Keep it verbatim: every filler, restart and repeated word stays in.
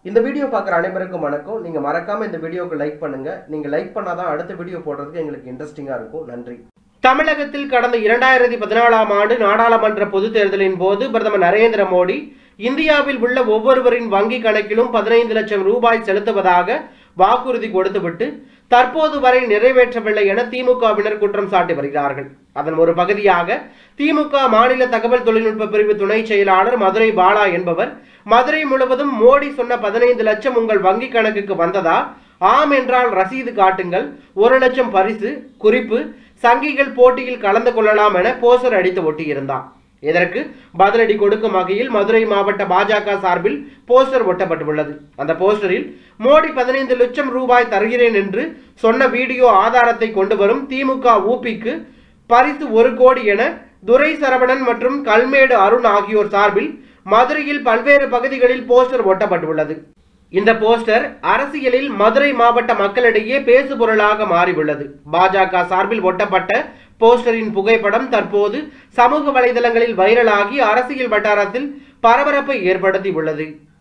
இந்த வீடியோ பார்க்குற அனைவருக்கும் வணக்கம். நீங்க மறக்காம இந்த வீடியோக்கு லைக் பண்ணுங்க. நீங்க லைக் பண்ணாதான் அடுத்த வீடியோ போடுறதுக்கு எங்களுக்கு இன்ட்ரெஸ்டிங்கா இருக்கும். நன்றி. தமிழகத்தில் கடந்த இரண்டாயிரத்தி பதினாலாம் ஆண்டு நாடாளுமன்ற பொதுத் தேர்தலின் போது பிரதமர் நரேந்திர மோடி இந்தியாவில் உள்ள ஒவ்வொருவரின் வங்கி கணக்கிலும் பதினைந்து லட்சம் ரூபாய் செலுத்துவதாக வாக்குறுதி கொடுத்துவிட்டு தற்போது வரை நிறைவேற்றவில்லை என திமுகவினர் குற்றம் சாட்டி வருகிறார்கள். அதன் ஒரு பகுதியாக திமுக மாநில தகவல் தொழில்நுட்ப பிரிவு துணை செயலாளர் மதுரை பாலா என்பவர் மதுரை முழுவதும் மோடி சொன்ன பதினைந்து லட்சம் உங்கள் வங்கி கணக்குக்கு வந்ததா? ஆம் என்றால் ரசீது காட்டுங்கள், ஒரு லட்சம் பரிசு, குறிப்பு, சங்கிகள் போட்டியில் கலந்து கொள்ளலாம் என போஸ்டர் அடித்து ஒட்டியிருந்தார். இதற்கு பதிலடி கொடுக்கும் வகையில் மதுரை மாவட்ட பாஜக சார்பில் போஸ்டர் ஒட்டப்பட்டுள்ளது. அந்த போஸ்டரில் மோடி பதினைந்து லட்சம் ரூபாய் தருகிறேன் என்று சொன்ன வீடியோ ஆதாரத்தை கொண்டு வரும் திமுக ஊபிக்கு பரிசு ஒரு கோடி என துரை சரவணன் மற்றும் கல்மேடு அருண் ஆகியோர் சார்பில் மதுரையில் பல்வேறு பகுதிகளில் போஸ்டர் ஒட்டப்பட்டுள்ளது. இந்த போஸ்டர் அரசியலில் மதுரை மாவட்ட மக்களிடையே பேசு பொருளாக மாறியுள்ளது. பாஜக சார்பில் ஒட்டப்பட்ட போஸ்டரின் புகைப்படம் தற்போது சமூக வலைதளங்களில் வைரலாகி அரசியல் வட்டாரத்தில் பரபரப்பை ஏற்படுத்தி உள்ளது.